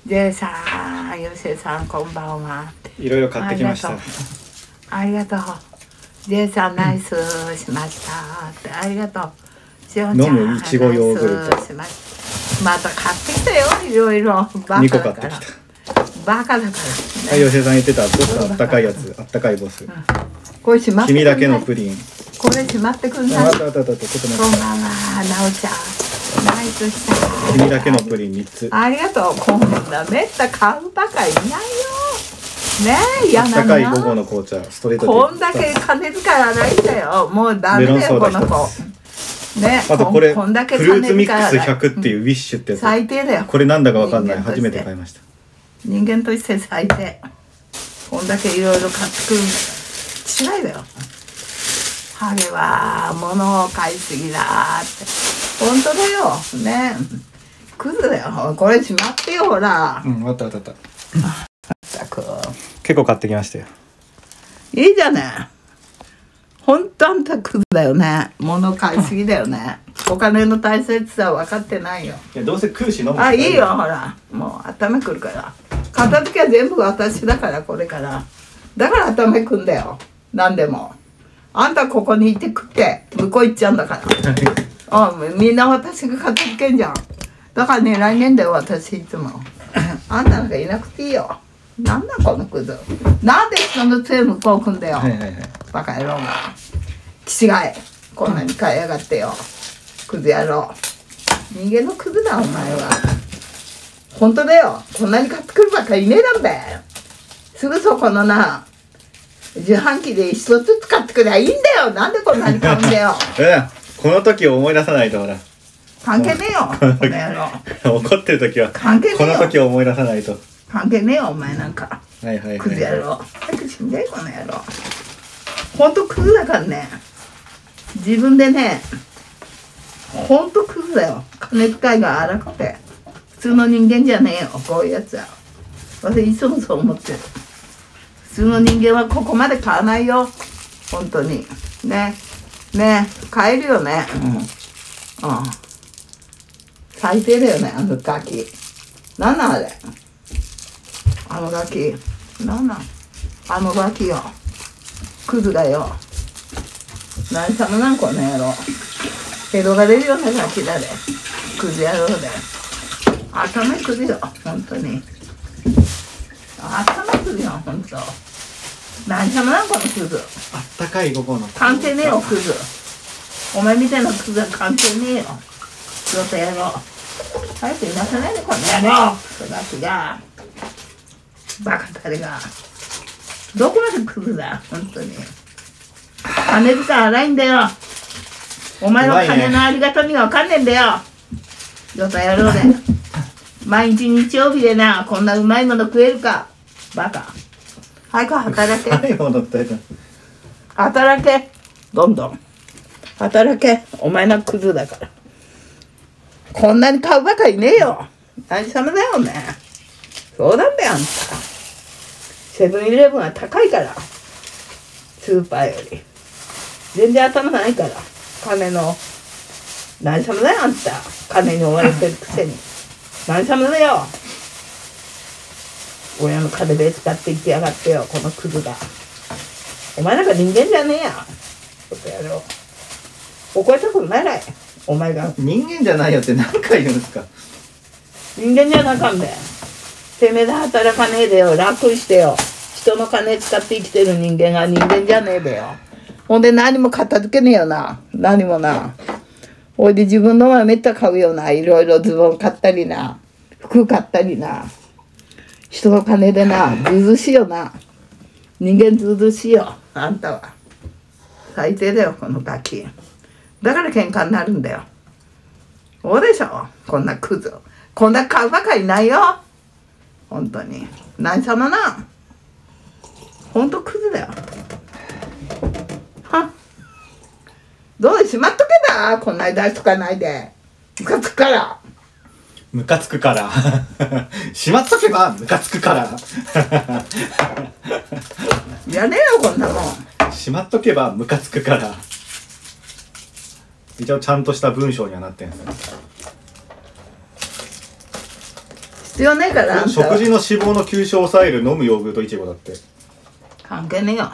J さん、よしえさん、こんばんは。 いろいろ買ってきました。 ありがとう。J さん、ナイスしましたって、ありがとう。しおんちゃん、 飲むいちごヨーグルトナイスしました。また買ってきたよ、いろいろ。バ 2個カだから。 買ってきた。 バカだから、ね。 はい、よしえさん言ってたボス、あったかいやつ、あったかいボス。 これしまってくんない。 君だけのプリン。 これしまってくんない。 あったあったあった、ちょっと待こんばんって。 は、なおちゃん。ナイスした。 君だけのプリン3つ。 ありがとう。こんなめった買うばかりいないよ。ねえ、嫌あっなのたかい午後の紅茶、ストレートティー。 こんだけ金遣い荒いんだよ。もうダメだよ、この子。ね、 あとこれ、 こんだけフルーツミックス金遣い荒い 100っていうウィッシュってやつ。 最低だよ。 これなんだかわかんない。 人間として初めて買いました。 人間として最低。こんだけいろいろ買ってくるんだよ。違いだよ。ハゲは物を買いすぎだって。本当だよ。ね。クズだよ。これしまってよ、ほら。 うん、あったあったあった。 ったく。 結構買ってきましたよ。 いいじゃない。ほんとあんたクズだよね。物買いすぎだよね。お金の大切さは分かってないよ。 いや、どうせ空紙飲む。 あ、いいよ、ほら。もう頭くるから。片付けは全部私だから、これから。だから頭くんだよ。何でも。あんたここにいて食って、向こう行っちゃうんだから。あ、みんな私が片付けんじゃん。だからね、来年だよ、私いつも。あんたなんかいなくていいよ。なんだこのクズ。なんで人の杖向こうくんだよ。 はいはいはい。 バカ野郎が。気違い。こんなに買いやがってよ。クズ野郎。人間のクズだ、お前は。本当だよ。こんなに買ってくるばっかりいねえなんだよ。すぐそこのな、自販機で一つずつ買ってくりゃいいんだよ。なんでこんなに買うんだよ。 この時を思い出さないとほら。 関係ねえよ、この野郎。 怒ってる時は関係ねえよ。 この時を思い出さないと。 関係ねえよ、お前なんか。 はいはいはい。 クズ野郎。早く死んじゃえ、この野郎。ほんとクズだからね。自分でね、ほんとクズだよ。金遣いが荒くて。普通の人間じゃねえよ、こういうやつは。私いつもそう思ってる。普通の人間はここまで買わないよ。本当に。ね。ね。買えるよね。うん。うん。最低だよね、あのガキ。なんなんあれ。あのガキ。なんなんあのガキよ。クズだよ。何様なんこの野郎。ヘドが出るようなガキだで。クズ野郎で。頭くるよ、本当に。頭くるよ、本当。何様なんこのクズ。 あったかい午後の関係ねえよ、クズ。お前みたいなクズは関係ねえよ。ちょっとやろう。早くいなさないで、この野郎。育ちが。バカタレが。どこまでクズだ、本当に。金遣い荒いんだよ。お前の金のありがたみがわかんねえんだよ。ちょっとやろうで。毎日日曜日でな、こんなうまいもの食えるか。バカ。早く働け。 はい、戻ったよ。 働け。どんどん。働け。お前のクズだから。こんなに買うばかりねえよ。何様だよね。そうなんだよ、あんた。セブンイレブンは高いから。スーパーより。全然頭ないから。金の。何様だよ、あんた。金に追われてるくせに。何様だよ。親の金で使っていってやがってよ、このクズが。お前なんか人間じゃねえや。ちょっとやろう。怒りたことないらい。お前が。 人間じゃないよって何回言うんですか。 人間じゃなかんべ。てめえで働かねえでよ。楽してよ。人の金使って生きてる人間が人間じゃねえべよ。ほんで何も片付けねえよな。何もな。ほいで自分のはめった買うよな。いろいろズボン買ったりな。服買ったりな。人の金でな。ずうずうしいよな。人間ずうずうしいよ。あんたは。最低だよ、このガキ。だから喧嘩になるんだよ。そうでしょ。こんなクズ。こんな買うばかりないよ。本当に。何様な。ほんとクズだよ。はどうでしまっとけだ。こんなに出しとかないで。ムカつくから。 ムカつくから。しまっとけばムカつくから。 やねえよ、こんなもん。 しまっとけばムカつくから。一応ちゃんとした文章にはなってんすよ。 必要ねえからあんた食は事の脂肪の吸収を抑える飲むヨーグルトいちごだって。 関係ねえよ。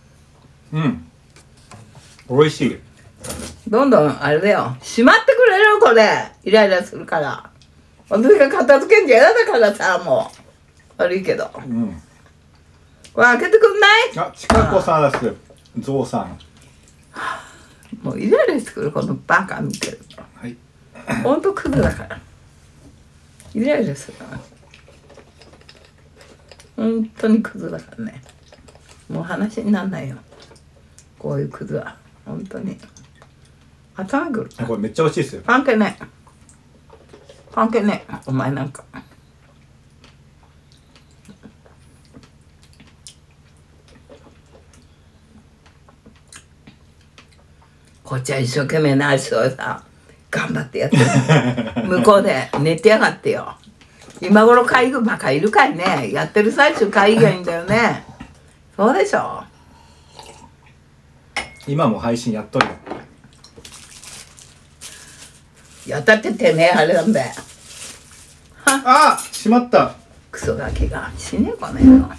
美味しい。 どんどんあれだよ、しまってくれるこれ。イライラするから。私が片付けんじゃ嫌だからさ、もう悪いけど。これ開けてくんない？ あ、ちかこさんです。ゾウさん。 もうイライラしてくるこのバカ見てると。 はい。 ほんとクズだから。イライラするな。本当にクズだからね。もう話になんないよ。こういうクズは本当に。頭くる。 これめっちゃ美味しいですよ。 関係ない。関係ねえ。お前なんか。こっちは一生懸命な足をさ頑張ってやってる。向こうで寝てやがってよ。今頃会議バカいるかいね。やってる最中会議がいいんだよね。そうでしょ。 今も配信やっとるよ。 やったっててめえあれなんだよ。 あ、しまった。 クソガキが死ねえかねえよ。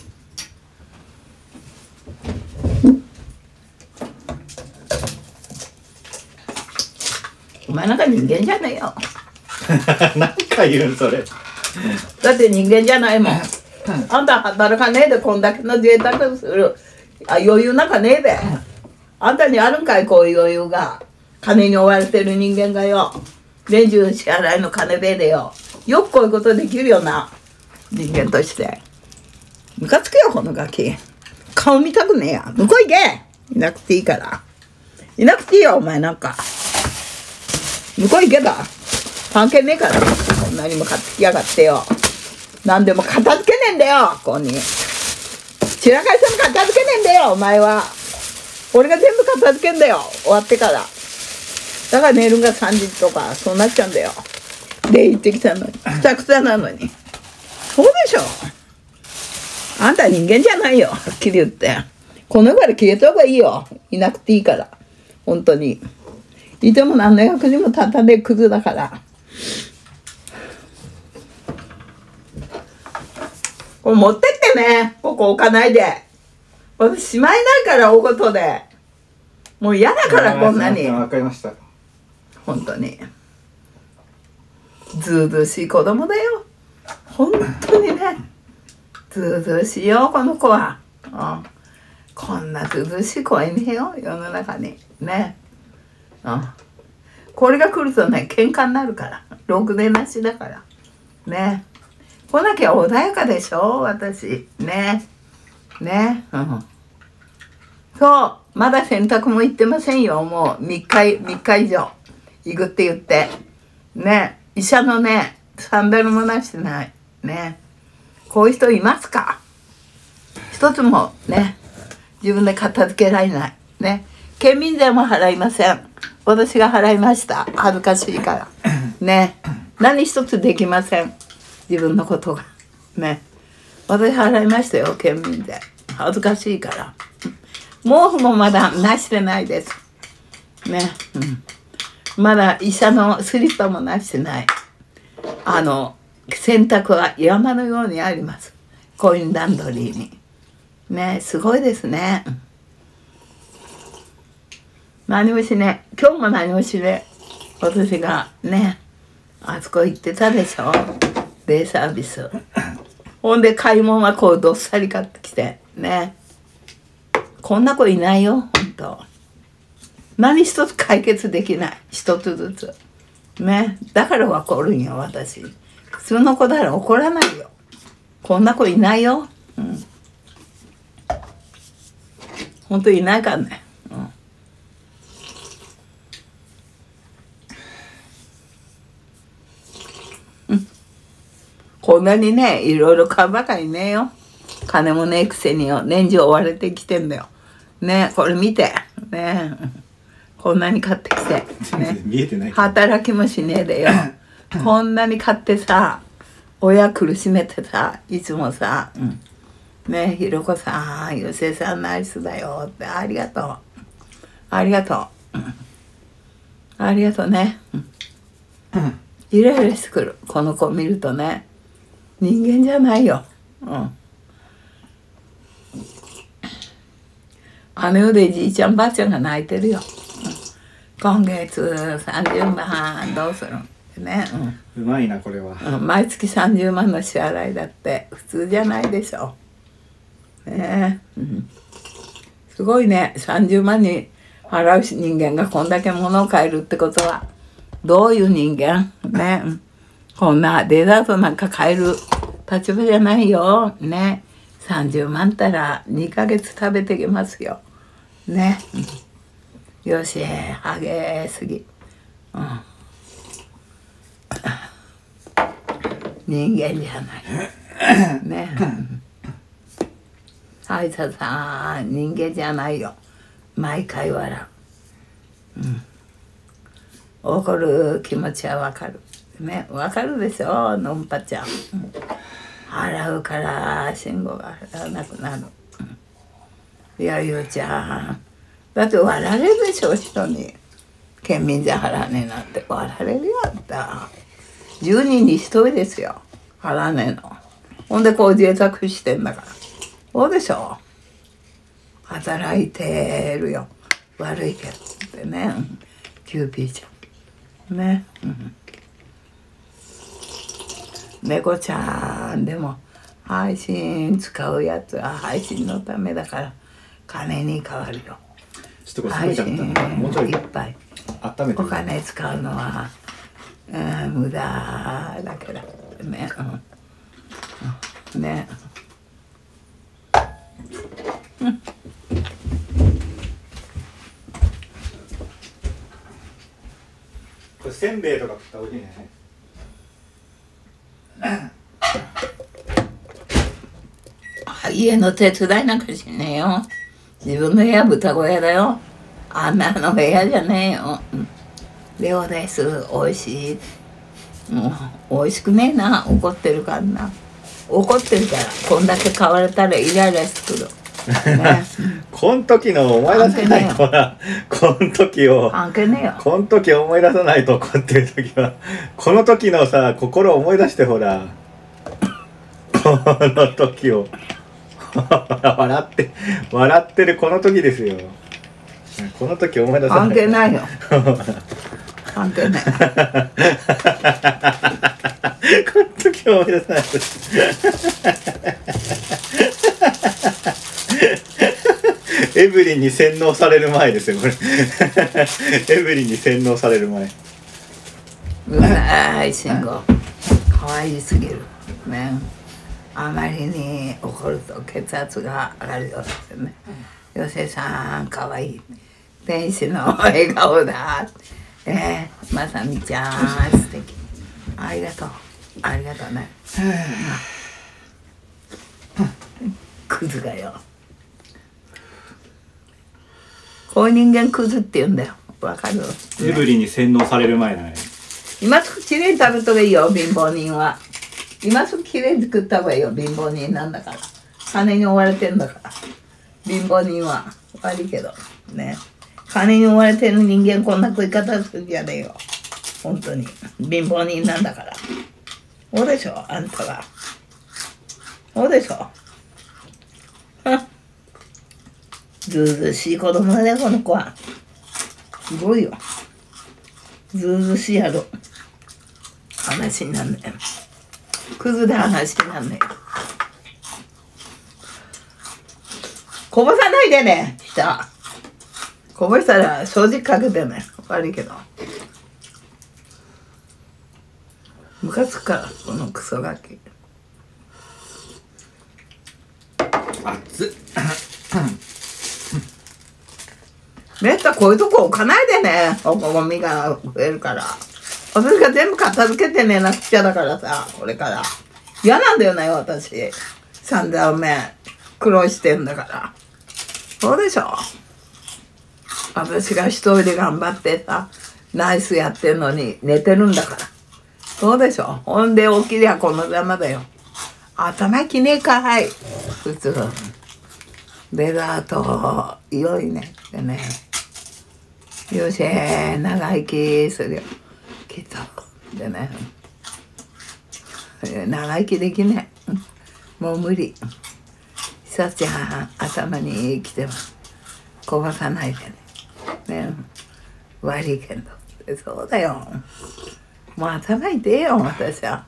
お前なんか人間じゃねえよ。 何か言うそれ。 だって人間じゃないもん。あんた働かねえでこんだけの贅沢する余裕なんかねえで。あんたにあるんかいこういう余裕が。金に追われてる人間がよ。年中支払いの金べえでよ。よくこういうことできるよな。人間として。ムカつくよこのガキ。顔見たくねえや。向こう行け。いなくていいから。いなくていいよお前なんか。向こう行けば関係ねえから。こんなにも買ってきやがってよ。何でも片付けねえんだよここに。散らかしても片付けねえんだよお前は。俺が全部片付けんだよ終わってから。だから寝るが3時とかそうなっちゃうんだよ。で行ってきたのにくたくたなのに。そうでしょ。あんた人間じゃないよはっきり言って。この世から消えた方がいいよ。いなくていいから本当に。いても何の役にも立たねえクズだから。これ持ってってね。ここ置かないで。私しまいないから大事で。もう嫌だからこんなに。 わかりました。 本当に。ずうずうしい子供だよ。本当にね。ずうずうしいよこの子は。こんなずうずうしい子はいねえよ世の中に。ね。これが来るとね喧嘩になるから。ろくでなしだからね。来なきゃ穏やかでしょ私ね。ね。そうまだ洗濯も行ってませんよ。もう3日以上行くって言ってね。医者のねサンダルもなしてないね。こういう人いますか？一つもね自分で片付けられないね。県民税も払いません。私が払いました。恥ずかしいからね。何一つできません自分のことがね。私払いましたよ県民税。恥ずかしいから。毛布もまだなしてないですね。まだ医者のスリッパもなしてない。洗濯は山のようにあります。コインランドリーにね。すごいですね。何もしねえ。今日も何もしねえ。私がねあそこ行ってたでしょデイサービス。ほんで買い物はこうどっさり買ってきてね。こんな子いないよほんと。何一つ解決できない一つずつね。だから怒るんよ私。普通の子なら怒らないよ。こんな子いないよ。ほんといないからね。こんなにねいろいろ買うばかりねえよ。金もねえくせによ。年中追われてきてんだよね。これ見てね。こんなに買ってきてね。 見えてない。 働きもしねえでよ。こんなに買ってさ親苦しめてさいつもさ、ね。ひろこさんよせさんナイスだよってありがとうありがとう、ありがとうね。イライラしてくるこの子見るとね。 人間じゃないよ。うん。あの世でじいちゃんばあちゃんが泣いてるよ。今月30万どうするね、 うまいなこれは、 毎月30万の支払いだって普通じゃないでしょ。ね、すごいね。30万に払う人間がこんだけ物を買えるってことはどういう人間ね、こんなデザートなんか買える立場じゃないよね。30万ったら2ヶ月食べていけますよね。よし、ハゲすぎ。人間じゃない。ね。歯医者さん、人間じゃないよ。毎回笑う。怒る気持ちはわかる。ね、わかるでしょ、のんぱちゃん。払うから慎吾が払わなくなる。いや、ゆうちゃん。だって笑われるでしょ、人に。県民じゃ払わねえなんて笑われるよ、あんた。10人に1人ですよ、払わねえの。ほんでこう贅沢してんだから。そうでしょ。働いてるよ。悪いけどってね。キューピーちゃん。ね。猫ちゃんでも配信使うやつは配信のためだから金に変わるよ。 ちょっとこれ冷めちゃったな。もうちょいいっぱい温めてお金使うのは、無駄だけだね。ね。 これせんべいとか食ったらおいしいね。 家の手伝いなんかしねえよ。自分の部屋豚小屋だよ。あんなの部屋じゃねえよ。レオです。おいしい。もうおいしくねえな。怒ってるからな。怒ってるからこんだけ買われたらイライラしてくる。ね、 こん時の思い出さないほら、こん時を関係ねえよ。 こん時思い出さないと怒ってる時はこの時のさ心を思い出してほら、この時を笑ってるこの時ですよ。この時思い出さない。 関係ないよ。関係ない。 この時思い出さない。エブリンに洗脳される前ですよこれ。エブリンに洗脳される前。 うわい慎吾可愛すぎるね。あまりに怒ると血圧が上がるよってね。よせさん可愛い天使の笑顔だ。まさみちゃん素敵。ありがとうありがとうね。クズがよ。こういう人間クズって言うんだよ。わかる？ エブリンに洗脳される前だね。 今すぐきれいに食べとけいいよ貧乏人は。今すぐきれいに作った方がいいよ貧乏人なんだから。金に追われてんだから。貧乏人は悪いけどね。金に追われてる人間こんな食い方するんじゃねえよ。本当に貧乏人なんだから。そうでしょあんたは。そうでしょ。ずうずうしい子供だねこの子は。すごいよ。ずうずうしいやろ。話になんねえ。クズで話になんねえ。こぼさないでね下。こぼしたら掃除機かけてね。悪いけど。ムカつくからこのクソガキ。 熱っ。 めったこういうとこ置かないでね。ゴミが増えるから。私が全部片付けてねなくちゃだからさ、これから。嫌なんだよね、私。三段目、苦労してんだから。そうでしょ。私が一人で頑張ってさ、ナイスやってんのに寝てるんだから。そうでしょ。ほんで起きりゃこのざまだよ。頭きねえかはい。普通。デザート、良いね。でね。よし、長生きするよ。きっと。でね。 長生きできない。もう無理。久ちゃん頭に来てもこぼさないでね。ね、悪いけど。そうだよ。もう頭痛いよ、私は。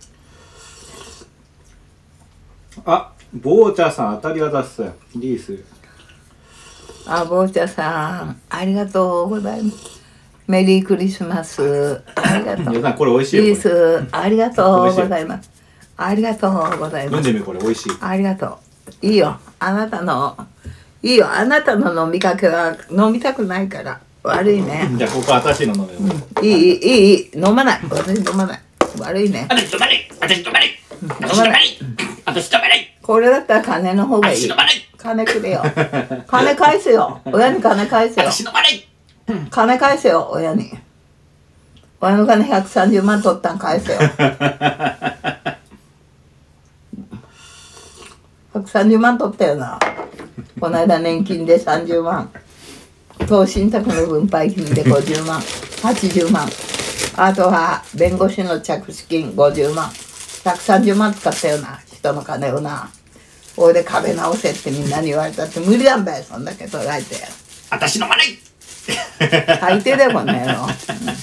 あ、ボーチャーさん当たりは出すリース。 あ、ボーチャーさん、ありがとうございます。メリークリスマス。ありがとう。 皆さんこれ美味しいよ。 リース、ありがとうございます。ありがとうございます。 飲んでみこれ美味しい。 ありがとう。いいよ。あなたの飲みかけは飲みたくないから。悪いね。 じゃあここ私の飲めよ。 いい。飲まない。私飲まない。悪いね。 私飲まない。私飲まない。私飲まない。私飲まない。 これだったら金の方がいい。金くれよ。金返すよ。親に金返せよ。 私飲まない。 金返せよ、親に。親の金130万取ったん返せよ。130万取ったよな。この間年金で30万。投資信託の分配金で50万。80万。あとは弁護士の着手金50万。130万使ったよな。人の金をな。おいで壁直せってみんなに言われたって無理なんだよ、そんだけ捉えて。 私飲まない。 最低だよ、この野郎。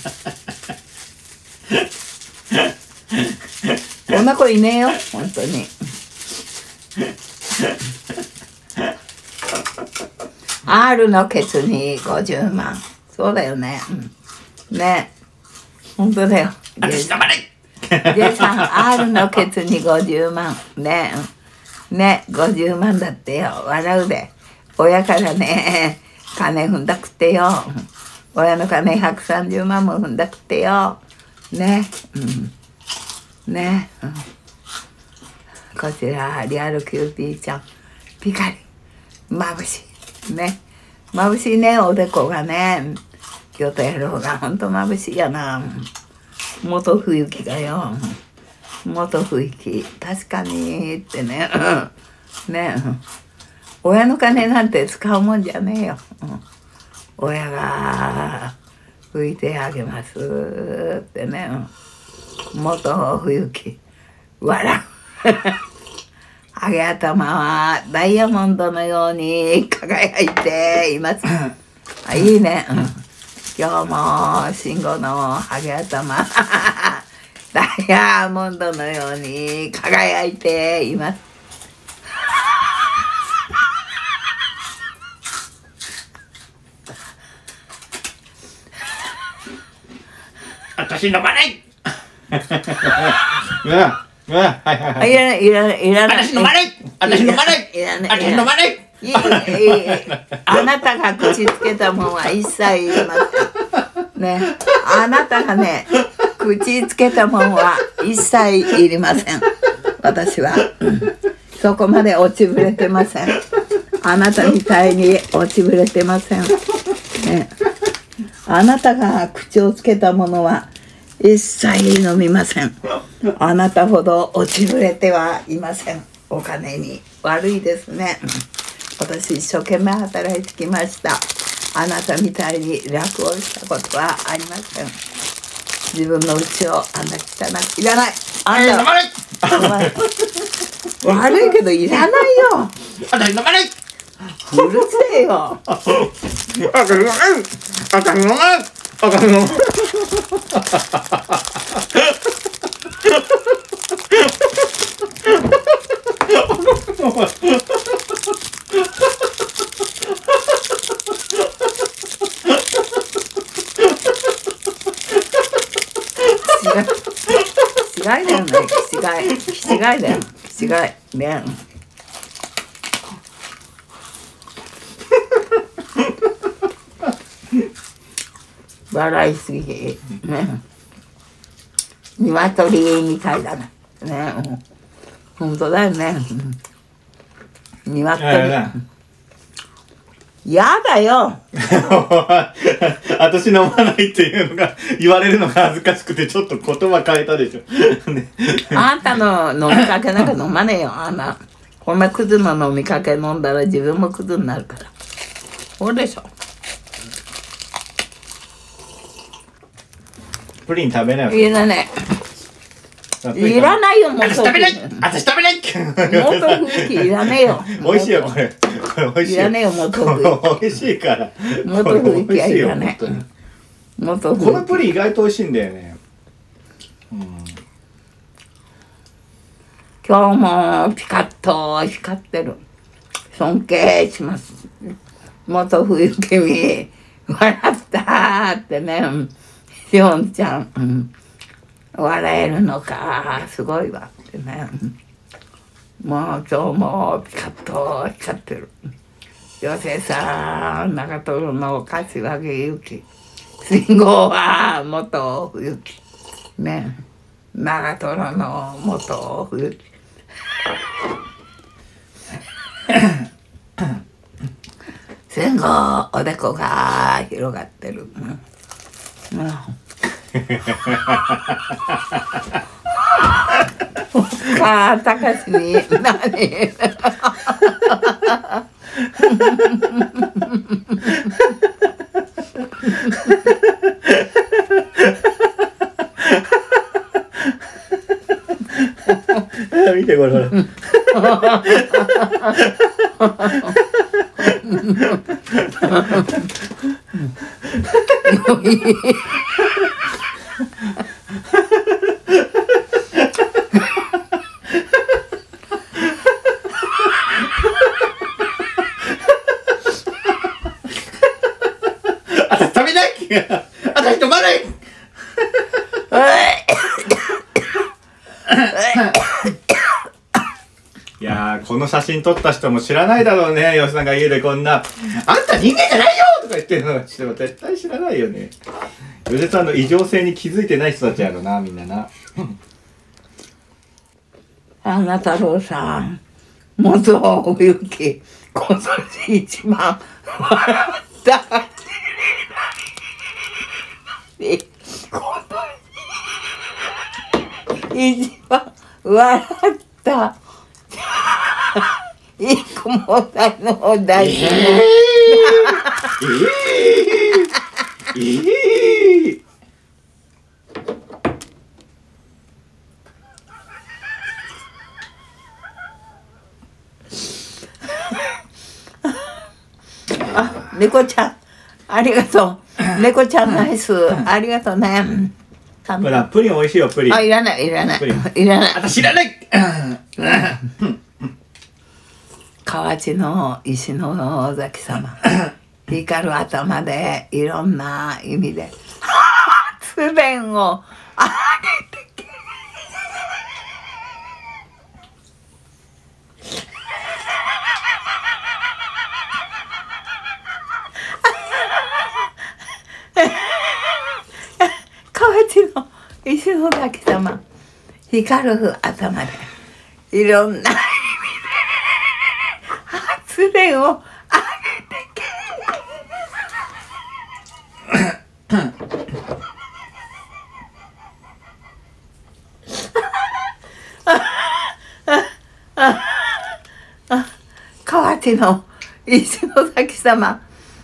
こんな子いねえよ、本当に。R のケツに50万。そうだよね。ね。本当だよ。 私飲まない。 J さん、R のケツに50万。ね。ね、50万だってよ。笑うで。親からね、金踏んだくってよ。親の金130万も踏んだくってよ。ね。ね。こちら、リアルキューピーちゃん。ピカリ。眩しい。ね。眩しいね、おでこがね。京都野郎がほんと眩しいやな。元冬木がよ。元冬木。確かにってね。ね。親の金なんて使うもんじゃねえよ。親が拭いてあげますってね。元冬木。笑う。ハゲ頭はダイヤモンドのように輝いています。あ、いいね。今日も慎吾のハゲ頭ダイヤモンドのように輝いています。 私飲まない。はいらない。 私飲まない。私飲まない。私飲まない。 あなたが口つけたもんは一切言いません。ね。あなたがね、口つけたもんは一切いりません。私は。そこまで落ちぶれてません。あなたみたいに落ちぶれてません。ね。あなたが口をつけたものは一切飲みません。あなたほど落ちぶれてはいません。お金に悪いですね。私一生懸命働いてきました。あなたみたいに楽をしたことはありません。自分の家をあんな汚くいらない。あんた悪いけどいらないよ。 私飲まない。 うるせえよ。違いだよね。違いだよ。違いね。笑いすぎてね。鶏みたいだね。ね。本当だよね。鶏。やだよ。 私飲まないっていうのが言われるのが恥ずかしくてちょっと言葉変えたでしょ。ね、 あんたの飲みかけなんか飲まねえよ。あんなこんなクズの飲みかけ飲んだら自分もクズになるから。そうでしょ。 プリン食べなよ。 いらない。 いらないよ、もう。 私食べない。私食べない。 元冬木いらねえよ。 美味しいよこれ。これ美味しい。 いらねえよ、元冬木。 美味しいから。 元冬木はいらねえ。元冬木。 このプリン意外と美味しいんだよね。 今日もピカッと光ってる。尊敬します。元冬木に笑ったーってね、しおんちゃん、笑えるのかすごいわってね。もう今日もピカッと光ってる。妖精さん、長瀞の柏木由紀、信号は元冬木ね、長瀞の元冬木。戦後おでこが広がってる。たかしに何見てこれ。私食べない。私止まない。いやー、この写真撮った人も知らないだろうね。吉さんが家でこんな「あんた人間じゃないよ!」とか言ってるのは絶対知らないよね。吉さんの異常性に気づいてない人たちやろな、みんなな。 あなたろうさん、元冬木、今年一番笑った一番笑った育毛剤の大事あ、猫ちゃんありがとう。猫ちゃんナイスありがとうね。 ほら、プリン美味しいよ、プリン。 あ、いらないいらないいらない。 私知らない。 河内の石の崎様、光る頭でいろんな意味で発電を上げてけ河内の石の崎様、光る頭でいろんな意味で発電を上げてけ河内の石の崎様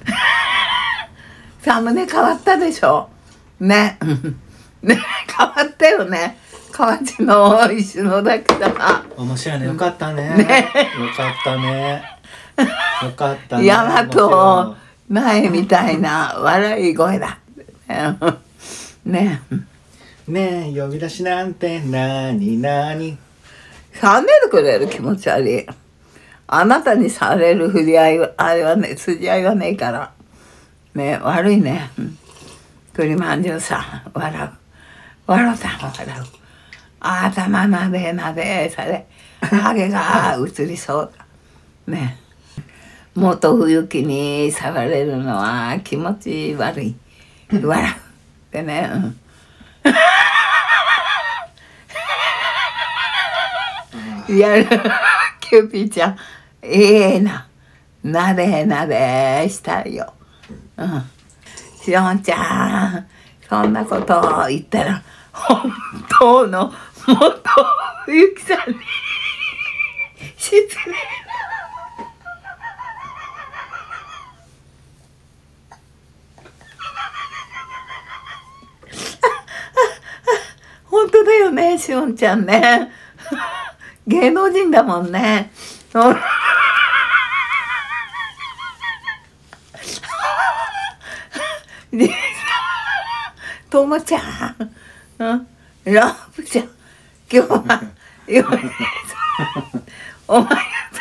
サムネ変わったでしょね。ね、変わったよね。河内の石の崎様面白いね。よかったね。 ね、 よかったね。よかったね。 大和苗みたいな笑い声だね。 ねえ、呼び出しなんてなになに。 さねるくれる気持ち悪い。あなたにされる振り合いはあれはね、筋合いはねえからね、悪いね。栗まんじゅうさん笑う笑う頭なでなでされハゲが映りそうだね。元冬木に触れるのは気持ち悪い笑うってね、やるキューピーちゃんなでなでしたいよ。しおんちゃん、そんなことを言ったら本当の元冬木さんに失礼。本当だよね。 ね、しおんちゃんね。芸能人だもんね。で、ともちゃん、ラブちゃん、今日は、お前さ、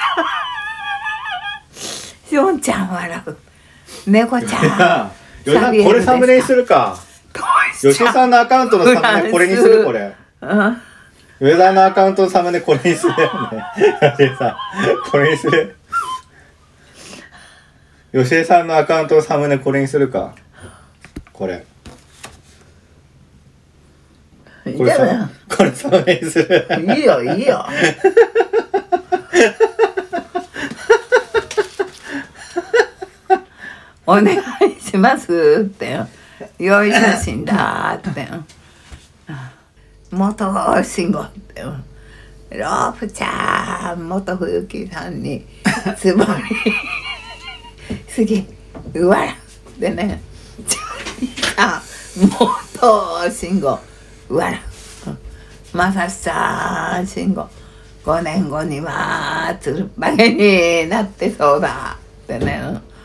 しおんちゃん笑う。猫ちゃん。 よさん、これサムネにするか。よしおさんのアカウントのサムネこれにするこれ。上田のアカウントのサムネこれにするよね。よしえさん、これにする。よしえさんのアカウントのサムネこれにするか。これ。これサムネにする。 いいよ、いいよ。お願いしますって。良い写真だって。元慎吾って。ロープちゃん、元冬木さんにつぼりすぎ、うわらってね。元慎吾、うわら。まさしさん、慎吾。5年後にはつるっぱげになってそうだってね。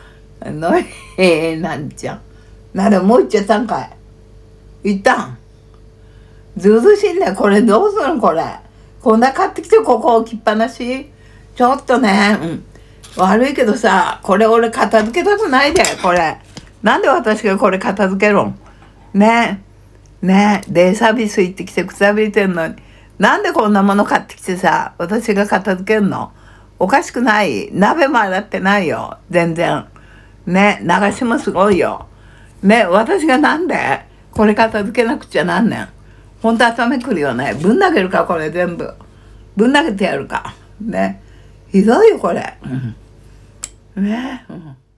なんちゃん。ならもう行っちゃったんかい。行ったん。ずうずうしいね。これどうするんこれ。こんな買ってきてここ置きっぱなし。ちょっとね、悪いけどさ、これ俺片付けたくないで、これ。なんで私がこれ片付けろん。ねえ、デイサービス行ってきてくたびれてんのに。なんでこんなもの買ってきてさ、私が片付けんの。おかしくない。鍋も洗ってないよ。全然。ね、流しもすごいよ。ね、私がなんでこれ片付けなくちゃなんねん。ほんと頭くるよね。ぶん投げるか、これ全部。ぶん投げてやるか。ね。ひどいよ、これ。ね。